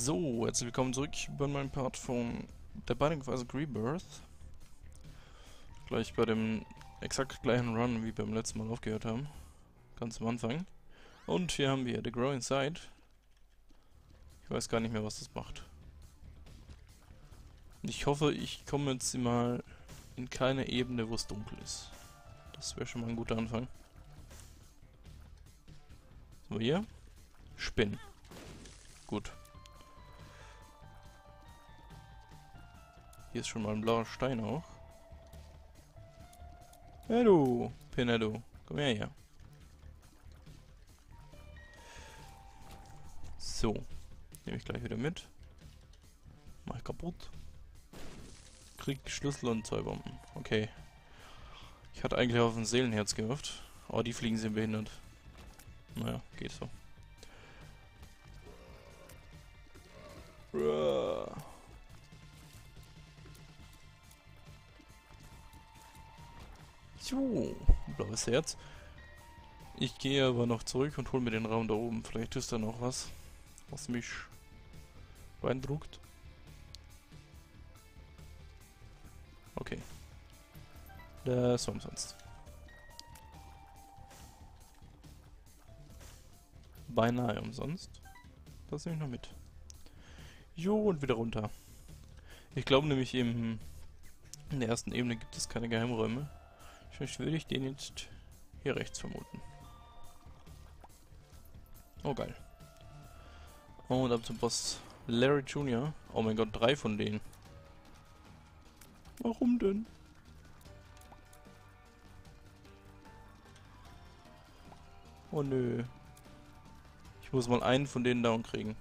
So, herzlich willkommen zurück bei meinem Part von The Binding of Isaac Rebirth. Gleich bei dem exakt gleichen Run, wie beim letzten Mal aufgehört haben. Ganz am Anfang. Und hier haben wir The Grow Inside. Ich weiß gar nicht mehr, was das macht. Und ich hoffe, ich komme jetzt mal in keine Ebene, wo es dunkel ist. Das wäre schon mal ein guter Anfang. So, hier. Spinnen. Gut. Hier ist schon mal ein blauer Stein auch. Hallo, Pineddo. Komm her hier. So. Nehme ich gleich wieder mit. Mach ich kaputt. Krieg Schlüssel und Zollbomben. Okay. Ich hatte eigentlich auf ein Seelenherz gehofft. Oh, die Fliegen sind behindert. Naja, geht so. So, blaues Herz. Ich gehe aber noch zurück und hole mir den Raum da oben. Vielleicht ist da noch was, was mich beeindruckt. Okay. Das war umsonst. Beinahe umsonst. Das nehme ich noch mit. Jo, und wieder runter. Ich glaube nämlich in der ersten Ebene gibt es keine Geheimräume. Vielleicht würde ich den jetzt hier rechts vermuten. Oh, geil. Und ab zum Boss Larry Jr. Oh mein Gott, 3 von denen. Warum denn? Oh nö. Ich muss mal einen von denen down kriegen.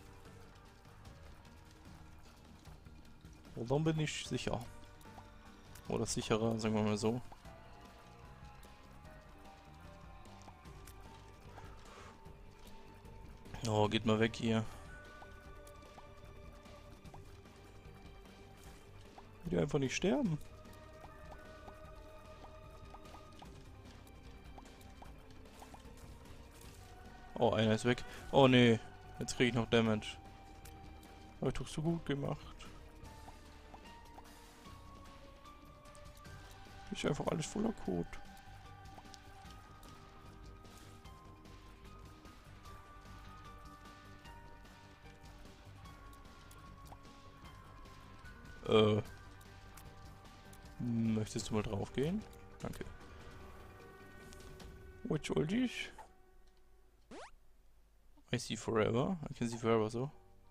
Und dann bin ich sicher. Oder sicherer, sagen wir mal so. Oh, geht mal weg hier. Die einfach nicht sterben. Oh, einer ist weg. Oh nee, jetzt kriege ich noch Damage. Aber ich doch so gut gemacht. Ist einfach alles voller Code. Möchtest du mal drauf gehen? Danke. Which old ich? I see forever. I can see forever so.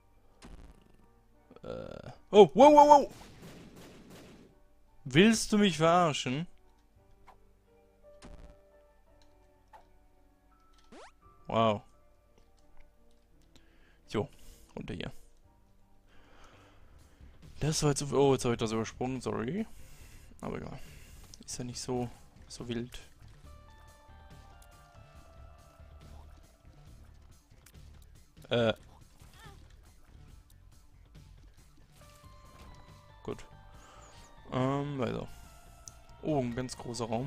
Oh, wow, wow, wow! Willst du mich verarschen? Wow. Jo, runter hier. Das war jetzt... Oh, jetzt habe ich das übersprungen, sorry. Aber egal. Ist ja nicht so wild. Gut. Weiter. Oh, ein ganz großer Raum.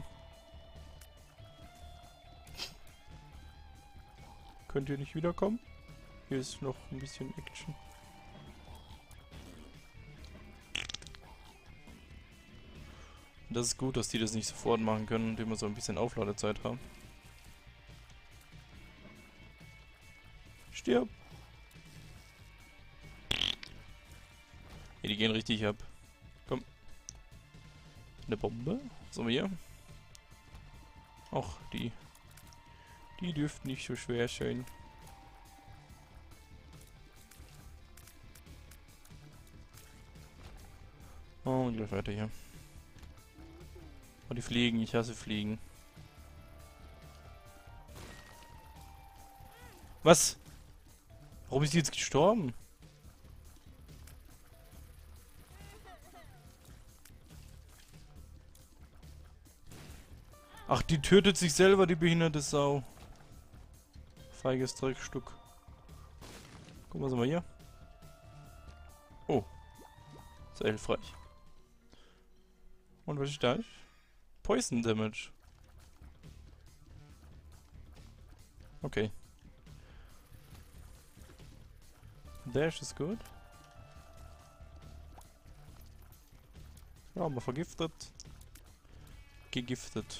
Könnt ihr nicht wiederkommen? Hier ist noch ein bisschen Action. Das ist gut, dass die das nicht sofort machen können und immer so ein bisschen Aufladezeit haben. Stirb! Ja, die gehen richtig ab. Komm. Eine Bombe. Was haben wir hier? Ach, die dürften nicht so schwer sein. Oh, und gleich weiter hier. Oh, die Fliegen. Ich hasse Fliegen. Was? Warum ist die jetzt gestorben? Ach, die tötet sich selber, die behinderte Sau. Feiges Dreckstück. Guck mal, was haben wir hier? Oh. Sehr hilfreich. Und was ist das? Poison Damage. Okay. Dash ist gut. Ja, aber vergiftet. Gegiftet.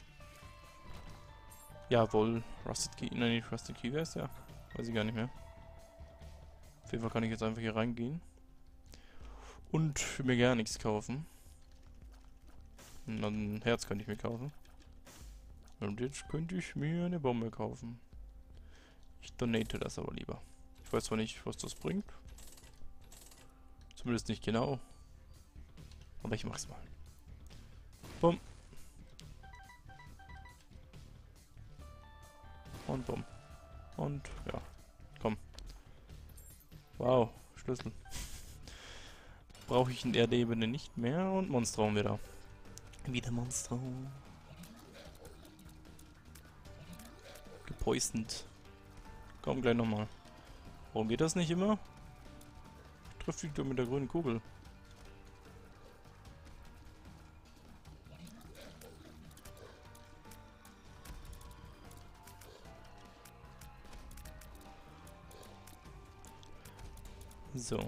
Jawohl. Rusted Key. Nein, nicht Rusted Key. Wer ist der? Weiß ich gar nicht mehr. Auf jeden Fall kann ich jetzt einfach hier reingehen. Und mir gar nichts kaufen. Und dann ein Herz könnte ich mir kaufen. Und jetzt könnte ich mir eine Bombe kaufen. Ich donate das aber lieber. Ich weiß zwar nicht, was das bringt. Zumindest nicht genau. Aber ich mach's mal. Bumm. Und bumm. Und ja. Komm. Wow. Schlüssel. Brauche ich in Erdebene nicht mehr. Und Monstrum wieder. Wieder Monstrum. Gepoisoned. Komm, gleich nochmal. Warum geht das nicht immer? Ich treffe dich doch mit der grünen Kugel. So.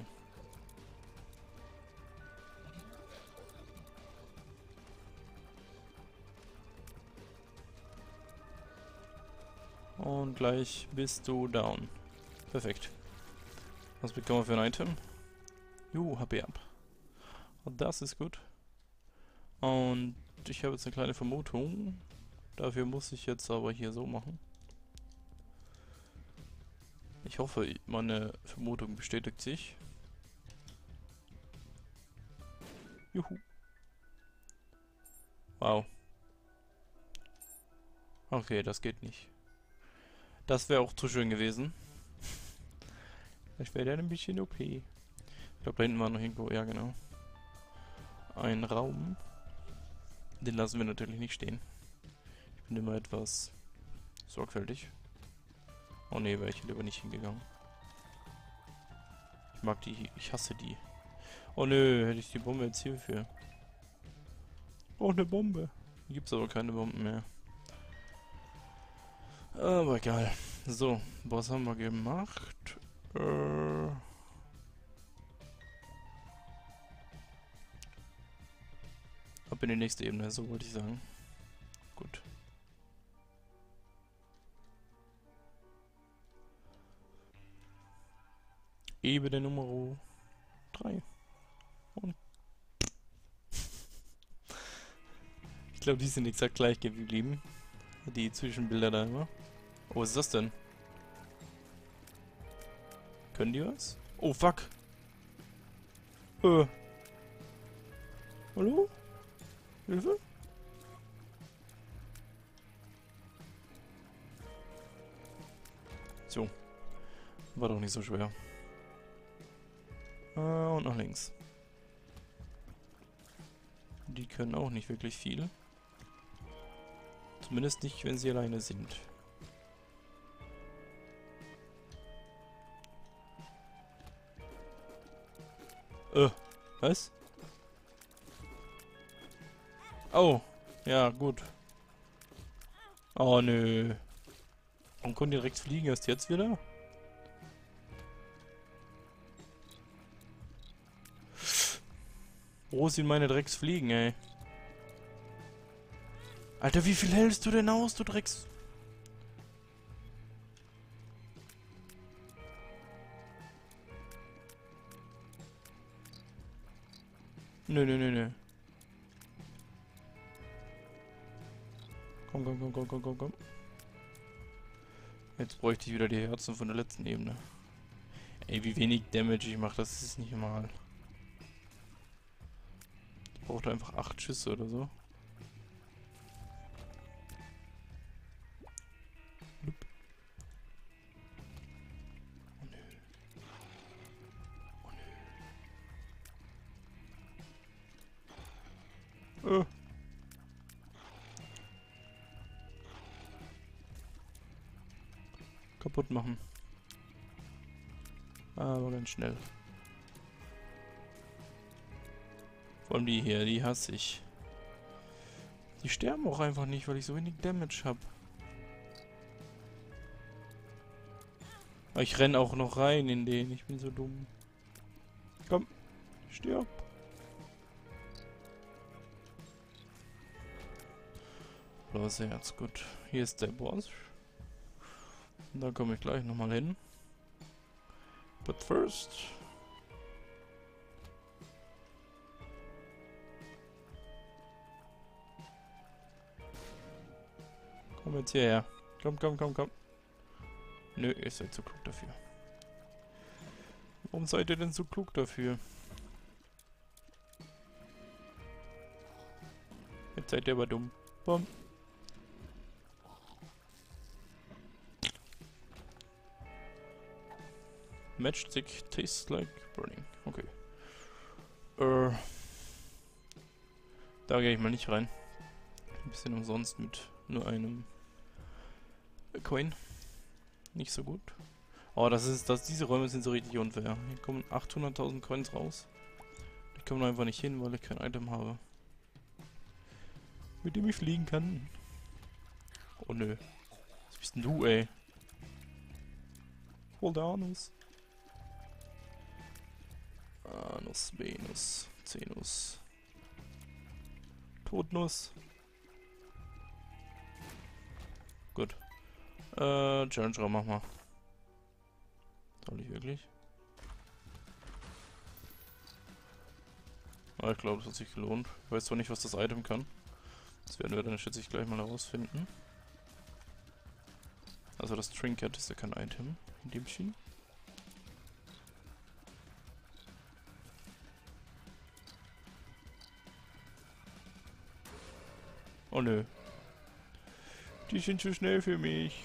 Und gleich bist du down. Perfekt. Was bekommen wir für ein Item? HP ab. Und das ist gut. Und ich habe jetzt eine kleine Vermutung. Dafür muss ich jetzt aber hier so machen. Ich hoffe, meine Vermutung bestätigt sich. Juhu. Wow. Okay, das geht nicht. Das wäre auch zu schön gewesen. Ich wäre dann ein bisschen OP. Ich glaube, da hinten war noch irgendwo, ja genau. Ein Raum. Den lassen wir natürlich nicht stehen. Ich bin immer etwas sorgfältig. Oh ne, wäre ich lieber nicht hingegangen. Ich mag die, ich hasse die. Oh nö, hätte ich die Bombe jetzt hierfür. Oh, eine Bombe. Hier gibt es aber keine Bomben mehr. Aber egal. So, was haben wir gemacht? Ab in die nächste Ebene, so wollte ich sagen. Gut. Ebene Nummer 3. Und ich glaube, die sind exakt gleich geblieben. Die Zwischenbilder da immer. Oh, was ist das denn? Können die was? Oh, fuck. Hallo? Hilfe? So. War doch nicht so schwer. Und nach links. Die können auch nicht wirklich viel. Zumindest nicht, wenn sie alleine sind. Was? Oh, ja, gut. Oh, nö. Warum können die direkt fliegen erst jetzt wieder? Wo sind meine Drecksfliegen, ey? Alter, wie viel hältst du denn aus, du Drecks... Nö, nö, nö, nö. Komm, komm, komm, komm, komm, komm, komm. Jetzt bräuchte ich wieder die Herzen von der letzten Ebene. Ey, wie wenig Damage ich mache, das ist nicht normal. Ich brauche einfach 8 Schüsse oder so. Kaputt machen. Aber ganz schnell. Vor allem die hier, die hasse ich. Die sterben auch einfach nicht, weil ich so wenig Damage habe. Aber ich renn auch noch rein in den. Ich bin so dumm. Komm, stirb. Blaues Herz, gut. Hier ist der Boss. Und da komme ich gleich nochmal hin. But first... Komm jetzt hierher. Komm, komm, komm, komm. Nö, ihr seid zu klug dafür. Warum seid ihr denn so klug dafür? Jetzt seid ihr aber dumm. Bom. Matchstick tastes like burning. Okay. Da gehe ich mal nicht rein. Ein bisschen umsonst mit nur einem Coin. Nicht so gut. Oh, diese Räume sind so richtig unfair. Hier kommen 800.000 Coins raus. Ich komme einfach nicht hin, weil ich kein Item habe. Mit dem ich fliegen kann. Oh nö. Was bist denn du, ey? Hol der Anus. Anus, Venus, Zenus. Todnuss. Gut. Challenge Raum, mach mal. Soll ich wirklich? Ah, ich glaube, es hat sich gelohnt. Ich weiß zwar nicht, was das Item kann. Das werden wir dann, schätze ich, gleich mal herausfinden. Also das Trinket ist ja kein Item in dem Schien. Oh nö. Die sind zu schnell für mich.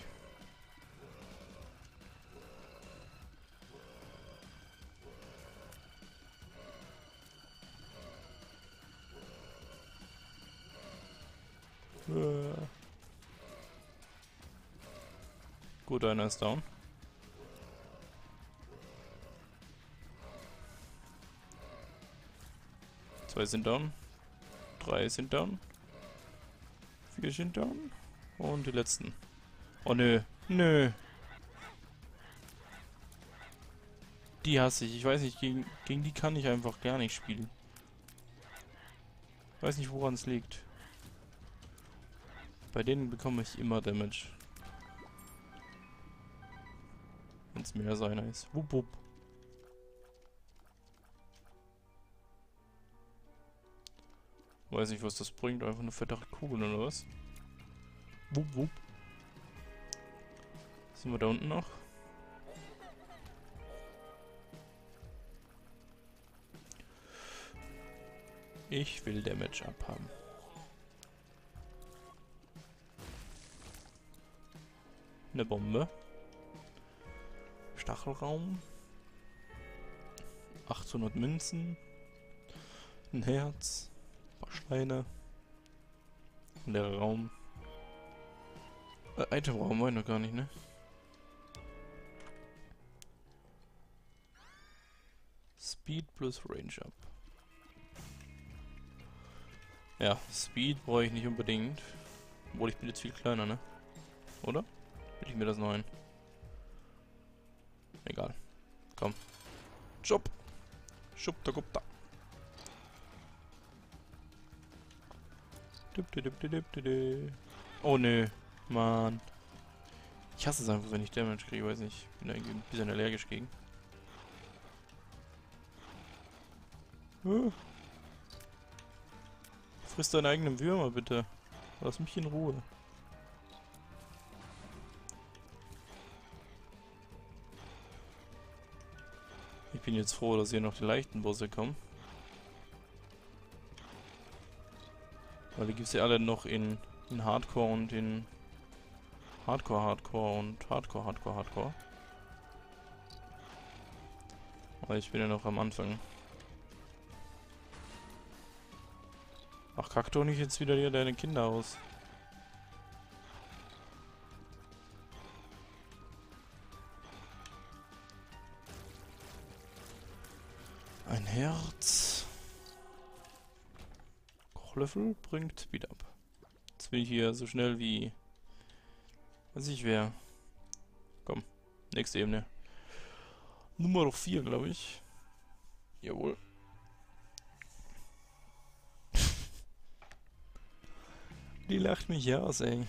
Gut, einer ist down. Zwei sind down. Drei sind down. 4 sind down. Und die letzten. Oh nö. Nö. Die hasse ich. Ich weiß nicht, gegen die kann ich einfach gar nicht spielen. Ich weiß nicht, woran es liegt. Bei denen bekomme ich immer Damage. Wenn es mehr seiner ist. Wupp, wupp. Weiß nicht, was das bringt. Einfach eine fettere Kugel oder was? Wupp, wupp. Sind wir da unten noch? Ich will Damage abhaben. Eine Bombe. Stachelraum. 800 Münzen. Ein Herz. Ein paar Steine. Ein leerer Raum. Itemraum war ich noch gar nicht, ne? Speed plus Range up. Ja, Speed brauche ich nicht unbedingt. Obwohl, ich bin jetzt viel kleiner, ne? Oder? Will ich mir das noch ein? Egal. Komm. Job. Schubta gupta. Oh nö. Mann. Ich hasse es einfach, wenn ich Damage kriege, weiß nicht. Ich bin da irgendwie ein bisschen allergisch gegen. Friss deine eigenen Würmer, bitte. Lass mich in Ruhe. Ich bin jetzt froh, dass hier noch die leichten Bosse kommen. Weil die gibt es ja alle noch in Hardcore und in Hardcore und Hardcore. Aber ich bin ja noch am Anfang. Ach, kack doch nicht jetzt wieder hier deine Kinder aus. Ein Herz. Kochlöffel bringt Speed up. Jetzt will ich hier so schnell wie... weiß ich wer. Komm, nächste Ebene. Nummer 4, glaube ich. Jawohl. Die lacht mich aus, ey.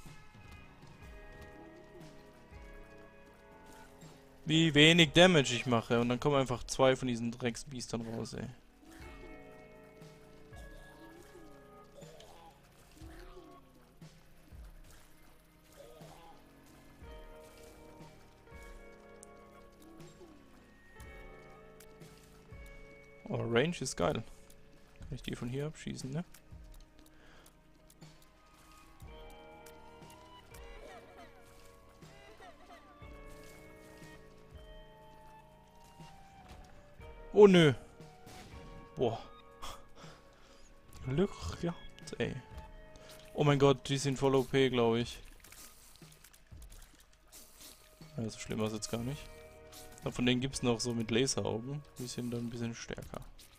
Wie wenig Damage ich mache. Und dann kommen einfach 2 von diesen Drecksbiestern raus, ey. Oh, Range ist geil. Kann ich die von hier abschießen, ne? Oh nö. Boah. Glück gehabt, ey. Oh mein Gott, die sind voll OP, glaube ich. Ja, so schlimm war es jetzt gar nicht. Aber von denen gibt es noch so mit Laseraugen. Die sind dann ein bisschen stärker.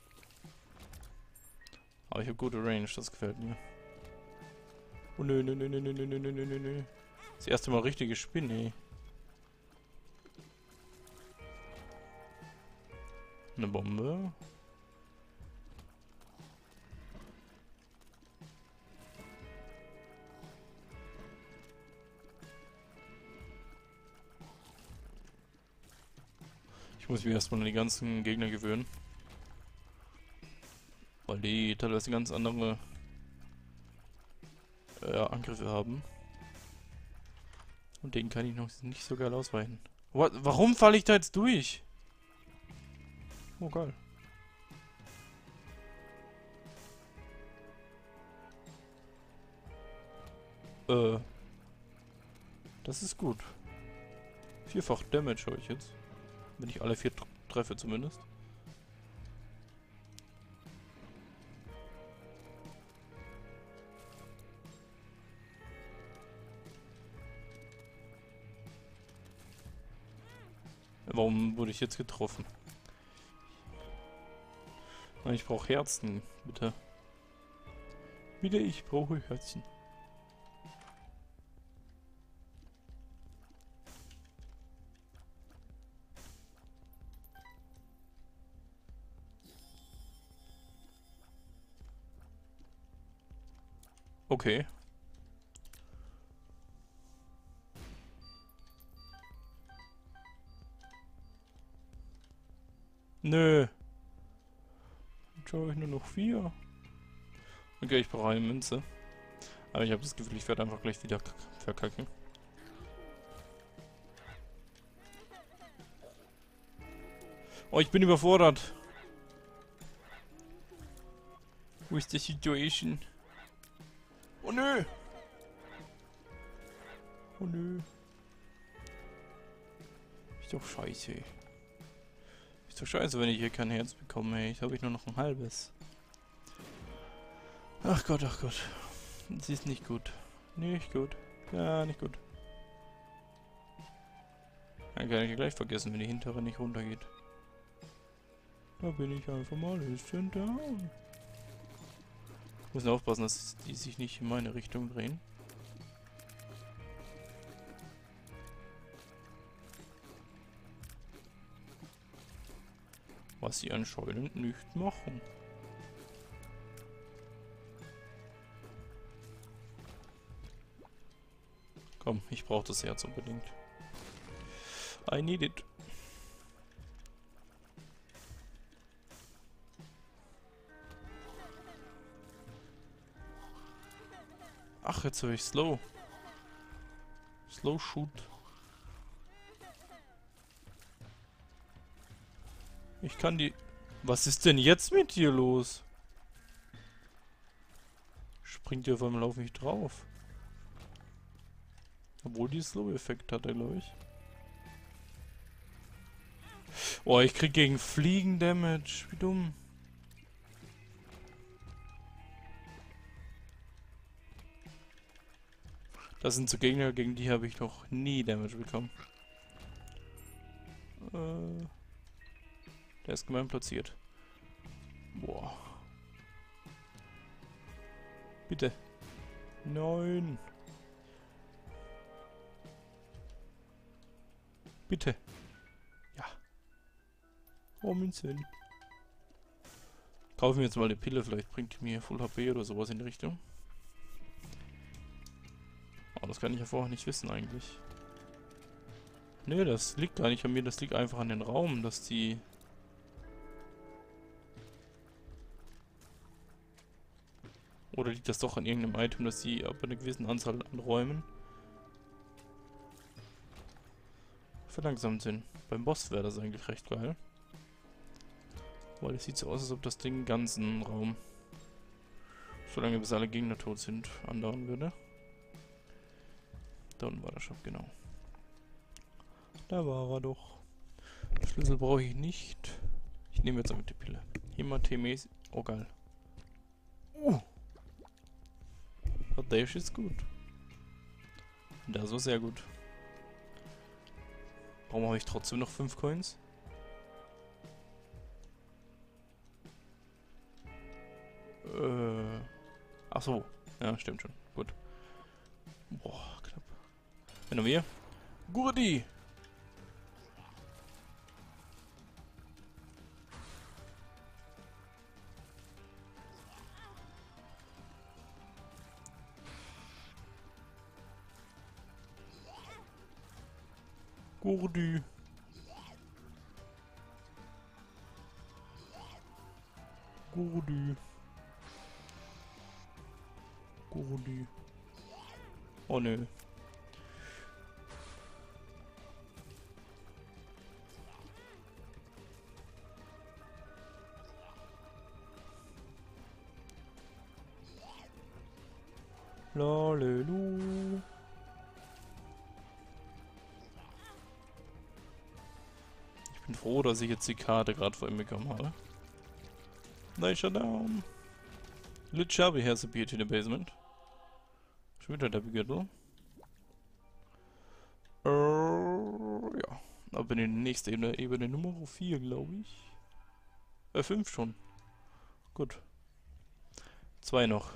Aber ich habe gute Range, das gefällt mir. Oh nö, nö, nö, nö, nö, nö, nö, nö, nö. Das erste Mal richtige Spinne, ey. Eine Bombe. Ich muss mich erstmal an die ganzen Gegner gewöhnen. Weil die teilweise ganz andere Angriffe haben. Und denen kann ich noch nicht so geil ausweichen. What? Warum falle ich da jetzt durch? Oh, geil. Das ist gut. 4-fach Damage habe ich jetzt. Wenn ich alle 4 treffe zumindest. Warum wurde ich jetzt getroffen? Ich brauche Herzen, bitte. Bitte, ich brauche Herzen. Okay. Nö. Jetzt habe ich nur noch 4. Okay, ich brauche eine Münze. Aber ich habe das Gefühl, ich werde einfach gleich wieder verkacken. Oh, ich bin überfordert. Wo ist die Situation? Oh nö! Oh nö. Ist doch scheiße. Ist doch scheiße, wenn ich hier kein Herz bekomme, ey. Jetzt habe ich nur noch ein halbes. Ach Gott, ach Gott. Das ist nicht gut. Nicht gut. Ja, nicht gut. Dann kann ich ja gleich vergessen, wenn die hintere nicht runtergeht. Da bin ich einfach mal ein bisschen down. Ich muss nur aufpassen, dass die sich nicht in meine Richtung drehen. Was sie anscheinend nicht machen. Komm, ich brauche das Herz unbedingt. I need it. Ach, jetzt höre ich Slow. Slow Shoot. Ich kann die... Was ist denn jetzt mit dir los? Springt ihr auf einmal auf mich drauf? Obwohl die Slow-Effekt hat er, glaube ich. Oh, ich krieg gegen Fliegen Damage. Wie dumm. Das sind so Gegner, gegen die habe ich noch nie Damage bekommen. Der ist gemein platziert. Boah. Bitte. Nein. Bitte. Ja. Oh, mein Sinn. Kaufen wir jetzt mal eine Pille, vielleicht bringt die mir Full HP oder sowas in die Richtung. Aber das kann ich ja vorher nicht wissen eigentlich. Nö, das liegt gar nicht an mir, das liegt einfach an den Raum, dass die... Oder liegt das doch an irgendeinem Item, dass die ab einer gewissen Anzahl an Räumen verlangsamt sind. Beim Boss wäre das eigentlich recht geil. Weil es sieht so aus, als ob das Ding den ganzen Raum, solange bis alle Gegner tot sind, andauern würde. Da unten war der Shop, genau. Da war er doch. Schlüssel brauche ich nicht. Ich nehme jetzt einfach die Pille. Hämatemes. Oh, geil. Der ist gut. Das war sehr gut. Warum habe ich trotzdem noch 5 Coins? Ach so. Ja, stimmt schon. Gut. Boah, knapp. Wenn noch mehr. Gurdi! Gurdi. Gurdi. Gurdi. Oh nö. Lalelu. Ich bin froh, dass ich jetzt die Karte gerade vor ihm bekommen habe. Nature down. Lit Shelby has appeared in the basement. Schon wieder der Begürtel. Ja. Aber in der nächsten Ebene, Ebene Nummer 4, glaube ich. 5 schon. Gut. 2 noch.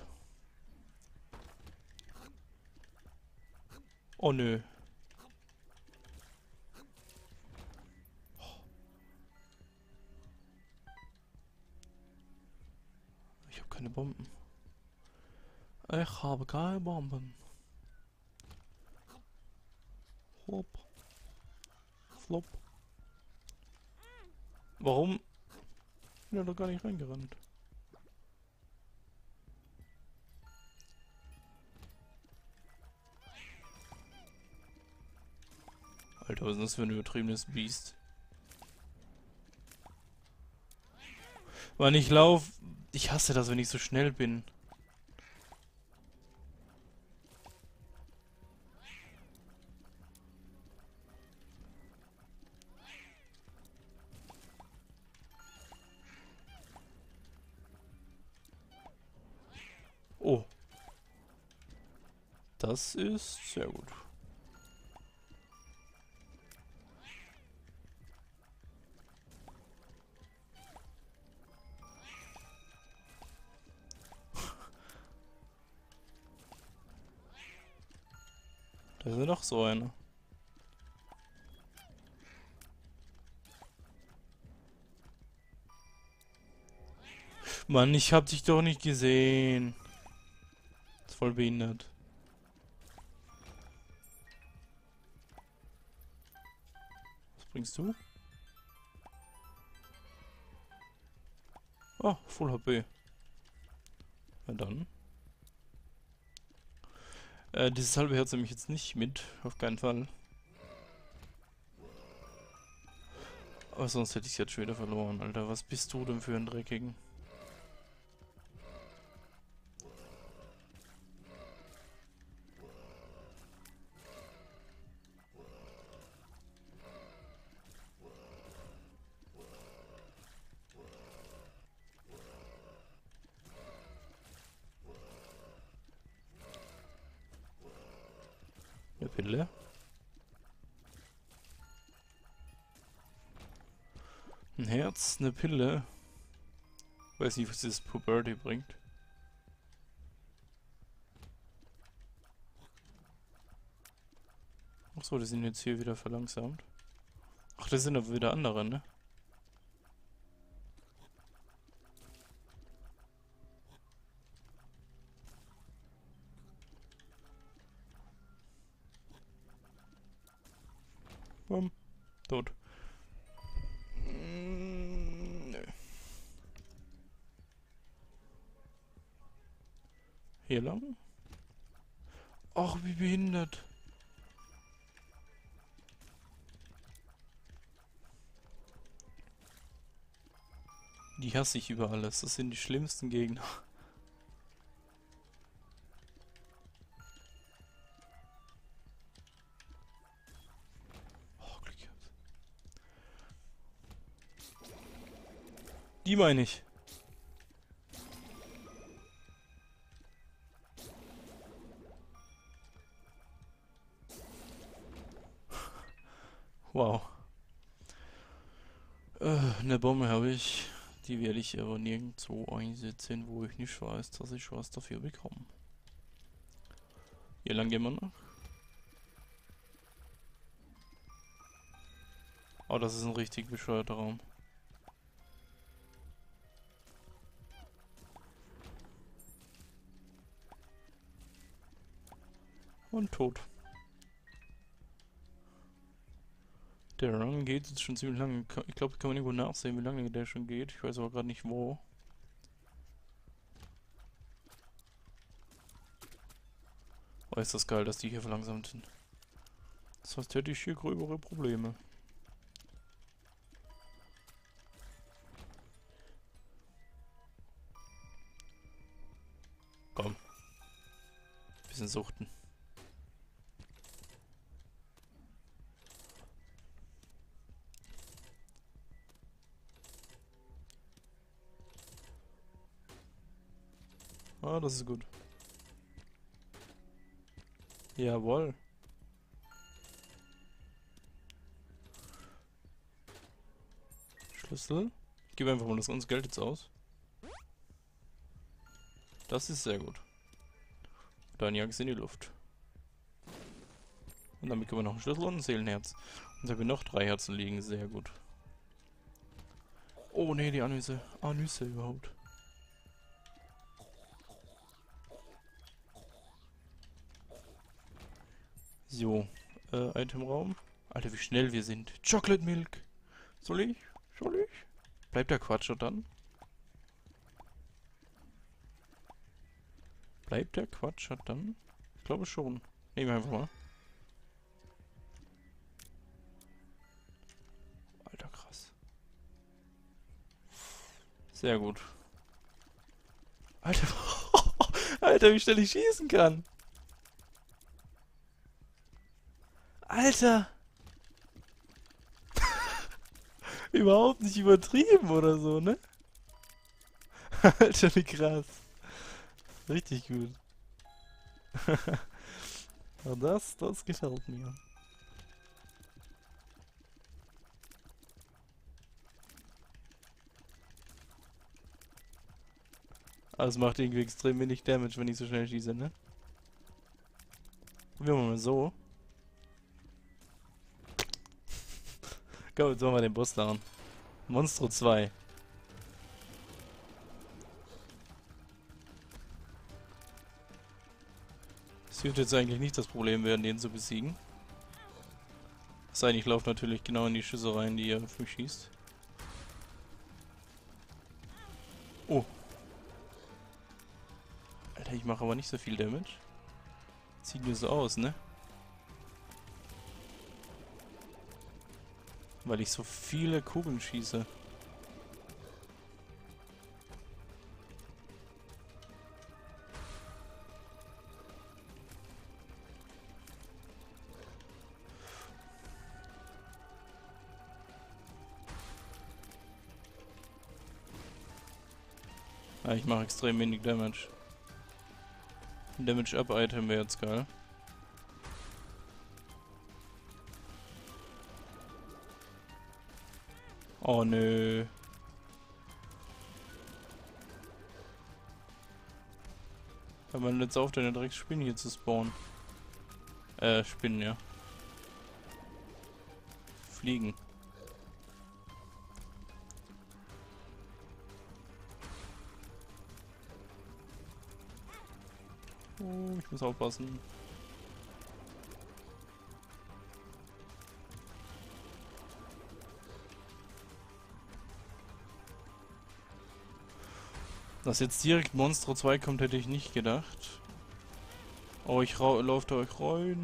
Oh nö. Ich habe keine Bomben. Ich habe keine Bomben. Flop. Flop. Warum? Ich bin ja doch gar nicht reingerannt. Alter, was ist das für ein übertriebenes Biest? Wann ich lauf... Ich hasse das, wenn ich so schnell bin. Oh. Das ist sehr gut. Da ist ja noch so eine. Mann, ich hab dich doch nicht gesehen. Ist voll behindert. Was bringst du? Oh, Full HP. Na dann. Dieses halbe Herz nehme ich jetzt nicht mit. Auf keinen Fall. Aber sonst hätte ich es jetzt schon wieder verloren, Alter. Was bist du denn für ein Dreckigen? Eine Pille. Ein Herz, eine Pille. Weiß nicht, was dieses Puberty bringt. Achso, die sind jetzt hier wieder verlangsamt. Ach, das sind aber wieder andere, ne? Bumm. Tot. Nö. Hier lang? Ach, wie behindert. Die hasse ich über alles. Das sind die schlimmsten Gegner. Oh, Glück gehabt. Die meine ich. Wow. Eine Bombe habe ich. Die werde ich aber nirgendwo einsetzen, wo ich nicht weiß, dass ich was dafür bekomme. Hier lang gehen wir noch. Oh, das ist ein richtig bescheuerter Raum. Und tot. Der Run geht jetzt schon ziemlich lange. Ich glaube, kann man irgendwo nachsehen, wie lange der schon geht. Ich weiß aber gerade nicht wo. Oh, ist das geil, dass die hier verlangsamt sind. Das heißt, hätte ich hier gröbere Probleme. Komm. Bisschen suchten. Ah, das ist gut. Jawohl. Schlüssel. Ich gebe einfach mal das ganze Geld jetzt aus. Das ist sehr gut. Dann jag es in die Luft. Und damit können wir noch einen Schlüssel und ein Seelenherz. Und da haben wir noch 3 Herzen liegen. Sehr gut. Oh ne, die Anüsse. Anüsse überhaupt. So. Itemraum. Alter, wie schnell wir sind. Chocolate Milk. Soll ich? Soll ich? Bleibt der Quatscher dann? Bleibt der Quatscher dann? Ich glaube schon. Nehmen wir einfach mal. Alter, krass. Sehr gut. Alter, Alter, wie schnell ich schießen kann. Alter. Überhaupt nicht übertrieben oder so, ne? Alter, wie krass. Richtig gut. Ja, das gefällt mir. Aber es macht irgendwie extrem wenig Damage, wenn ich so schnell schieße, ne? Probieren wir mal so. Komm, jetzt machen wir den Boss down. Monstro 2. Es dürfte jetzt eigentlich nicht das Problem werden, den zu besiegen. Es sei denn, ich laufe natürlich genau in die Schüsse rein, die er auf mich schießt. Oh. Alter, ich mache aber nicht so viel Damage. Sieht nur so aus, ne? Weil ich so viele Kugeln schieße. Ah, ich mache extrem wenig Damage. Ein Damage-Up-Item wäre jetzt geil. Oh nö. Hör mal jetzt auf, deine Drecksspinnen hier zu spawnen. Spinnen, ja. Fliegen. Oh, ich muss aufpassen. Dass jetzt direkt Monstro 2 kommt, hätte ich nicht gedacht. Oh, ich laufe da euch rein.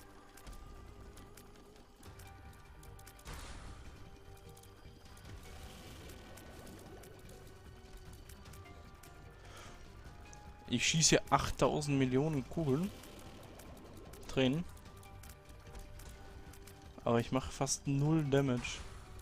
Ich schieße hier 8000 Millionen Kugeln. Tränen. Aber ich mache fast null Damage.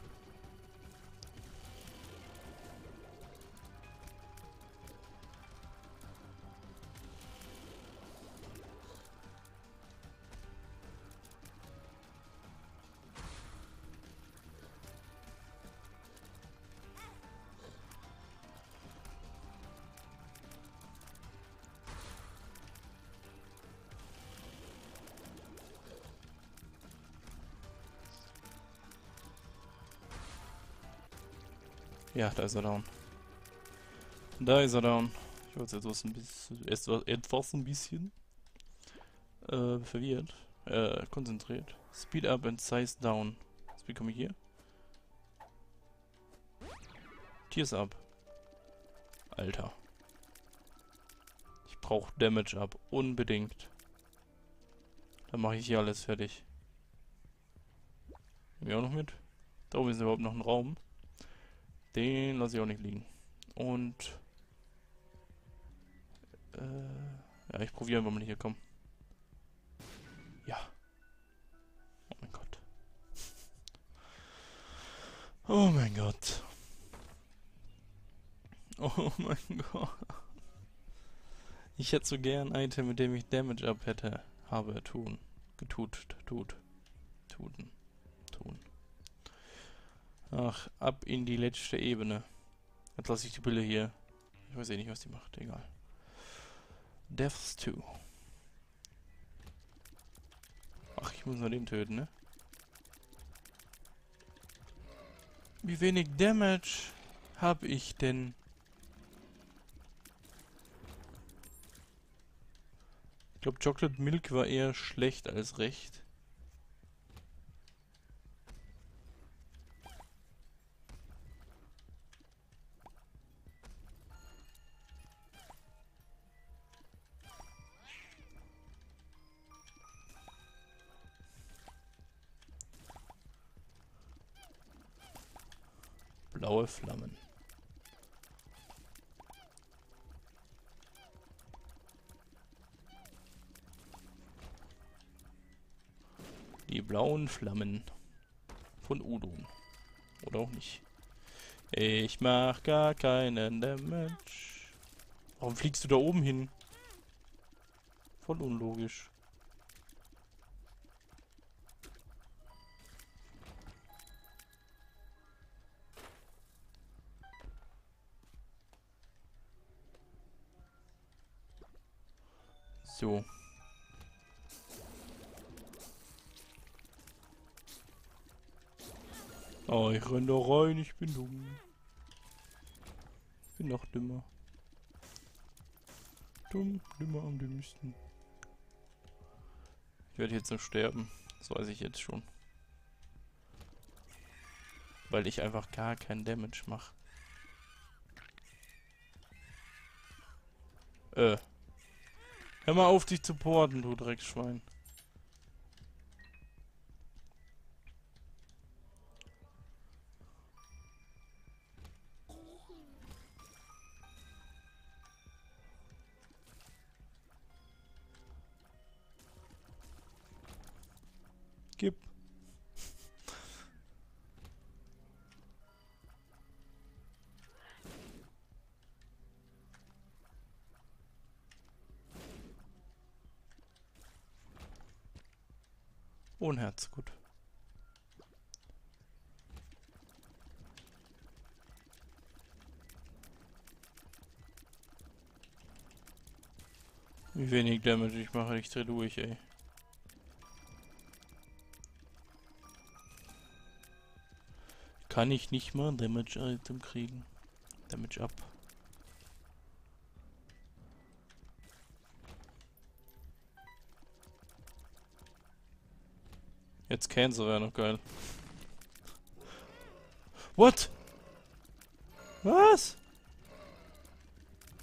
Ja, da ist er down. Da ist er down. Ich war jetzt etwas ein bisschen verwirrt. Konzentriert. Speed up and size down. Was bekomme ich hier? Tears up. Alter. Ich brauche Damage up. Unbedingt. Dann mache ich hier alles fertig. Nehmen wir auch noch mit. Da oben ist überhaupt noch ein Raum. Den lasse ich auch nicht liegen. Und ja, ich probiere einfach mal hier, komm. Ja. Oh mein Gott. Oh mein Gott. Oh mein Gott. Ich hätte so gern ein Item, mit dem ich Damage up tun. Tun. Ach, ab in die letzte Ebene. Jetzt lasse ich die Pille hier. Ich weiß eh nicht, was die macht. Egal. Deaths 2. Ach, ich muss nur den töten, ne? Wie wenig Damage habe ich denn? Ich glaube, Chocolate Milk war eher schlecht als recht. Blaue Flammen. Die blauen Flammen von Udon. Oder auch nicht. Ich mach gar keinen Damage. Warum fliegst du da oben hin? Voll unlogisch. So. Oh, ich renn da rein, ich bin dumm. Ich bin noch dümmer. Dümmer am dümmsten. Ich werde jetzt noch sterben. Das weiß ich jetzt schon. Weil ich einfach gar keinen Damage mache. Hör mal auf, dich zu porten, du Drecksschwein. Gib. Ohne Herz, gut. Wie wenig Damage ich mache, ich dreh durch, ey. Kann ich nicht mal ein Damage-Item kriegen? Damage up. Jetzt Cancel wäre noch geil. What? Was?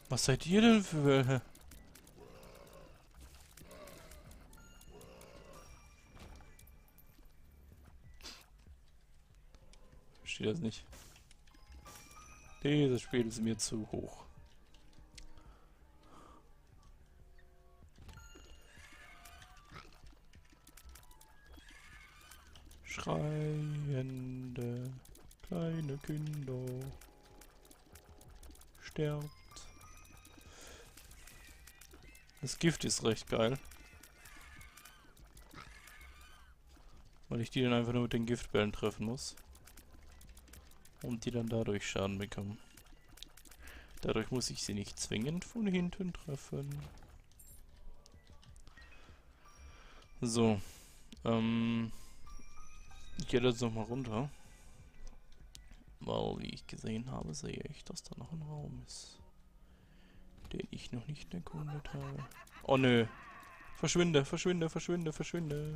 Was seid ihr denn für welche? Verstehe das nicht. Dieses Spiel ist mir zu hoch. Schreiende kleine Kinder. Sterbt. Das Gift ist recht geil. Weil ich die dann einfach nur mit den Giftbällen treffen muss. Und die dann dadurch Schaden bekommen. Dadurch muss ich sie nicht zwingend von hinten treffen. So. Ich gehe jetzt nochmal runter. Weil, wie ich gesehen habe, sehe ich, dass da noch ein Raum ist. Den ich noch nicht erkundet habe. Oh nö. Verschwinde, verschwinde, verschwinde, verschwinde.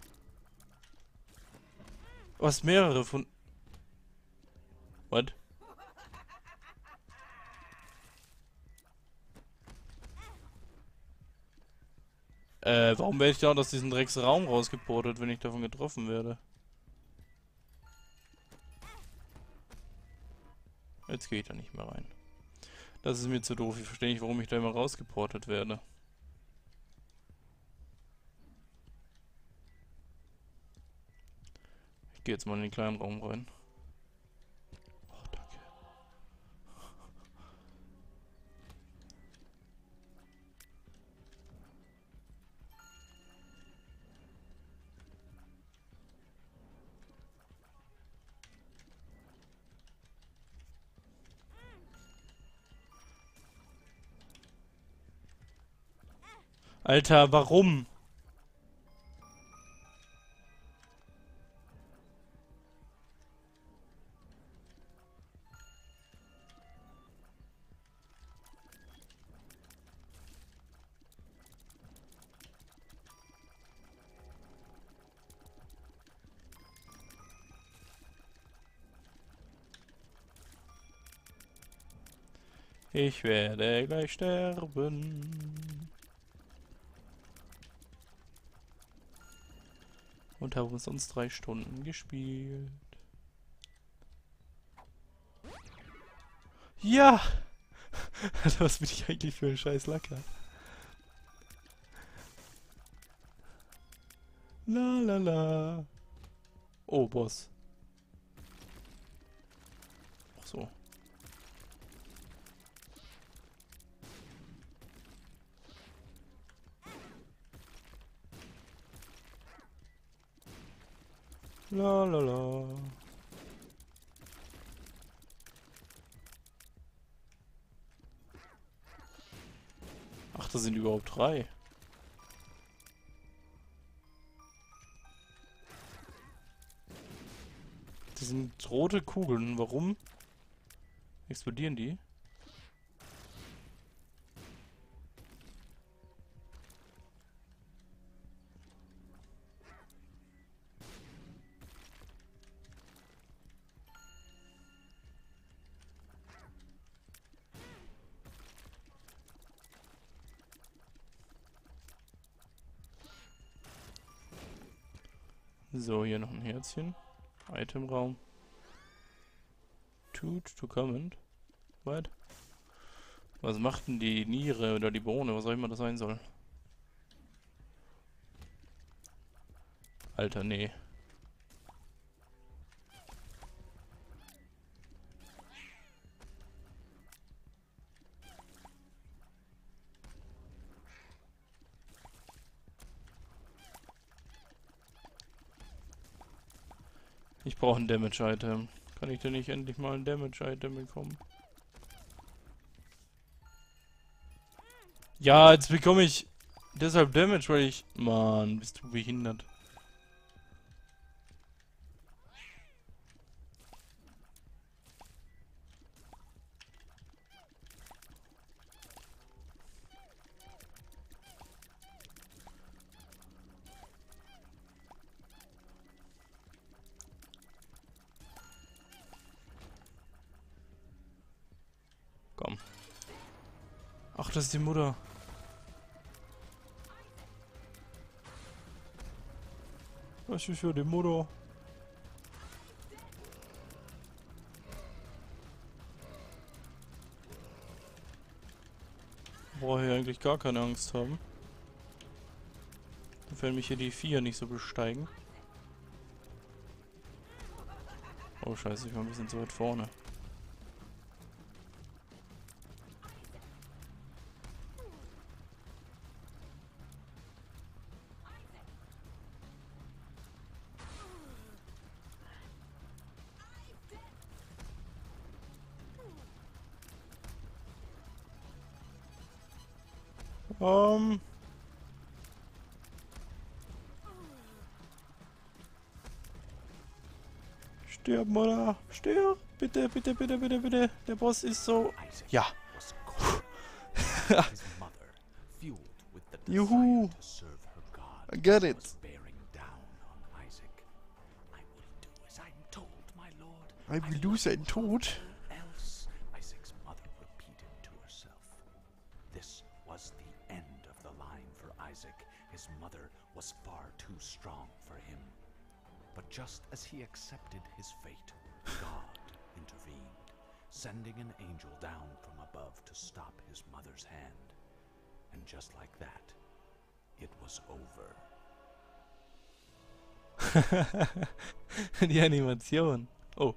Was, mehrere von... What? Warum werde ich da aus diesem Drecksraum rausgeportet, wenn ich davon getroffen werde? Jetzt gehe ich da nicht mehr rein. Das ist mir zu doof. Ich verstehe nicht, warum ich da immer rausgeportet werde. Ich gehe jetzt mal in den kleinen Raum rein. Oh, danke. Alter, warum? Ich werde gleich sterben. Und habe umsonst 3 Stunden gespielt. Ja! Was bin ich eigentlich für ein scheiß Lacker? La la la. Oh, Boss. Ach so. La la la. Ach, da sind überhaupt 3. Das sind rote Kugeln. Warum explodieren die? So, hier noch ein Herzchen. Itemraum. To comment. What? Was macht denn die Niere oder die Bohne? Was auch immer das sein soll? Alter, nee. Ich brauche ein Damage-Item. Kann ich denn nicht endlich mal ein Damage-Item bekommen? Ja, jetzt bekomme ich deshalb Damage, weil ich... Mann, bist du behindert. Komm. Ach, das ist die Mutter. Das ist für die Mutter. Brauche ich eigentlich gar keine Angst haben. Wenn mich hier die Vier nicht so besteigen. Oh scheiße, ich war ein bisschen zu weit vorne. Stirb, Mutter! Stirb! Bitte, bitte, bitte, bitte, bitte! Der Boss ist so... Ja! Juhu! I get it! I will do sein Tod. Isaac's mother repeated to herself. This was the end of the line for Isaac. His mother was far too strong for him. But just as he accepted his fate, God intervened, sending an angel down from above to stop his mother's hand. And just like that, it was over. Die Animation. Oh.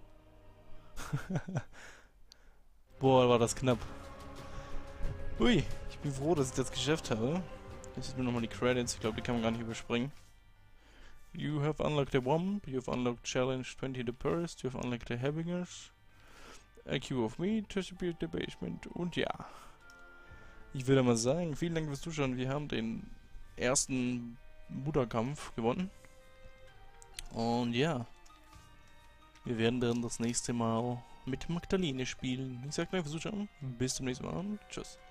Boah, war das knapp. Ui, ich bin froh, dass ich das geschafft habe. Jetzt sieht man nochmal die Credits. Ich glaube, die kann man gar nicht überspringen. You have unlocked the Womb. You have unlocked Challenge 20 the Burst. You have unlocked the Happiness. IQ of Me. Distribute the Basement. Und ja. Ich würde mal sagen, vielen Dank fürs Zuschauen. Wir haben den ersten Mutterkampf gewonnen. Und ja. Wir werden dann das nächste Mal mit Magdalene spielen. Ich sage danke fürs Zuschauen. Bis zum nächsten Mal und tschüss.